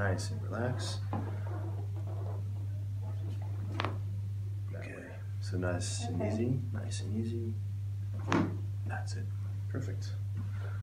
Nice and relax. Okay, so nice and easy, nice and easy. That's it. Perfect.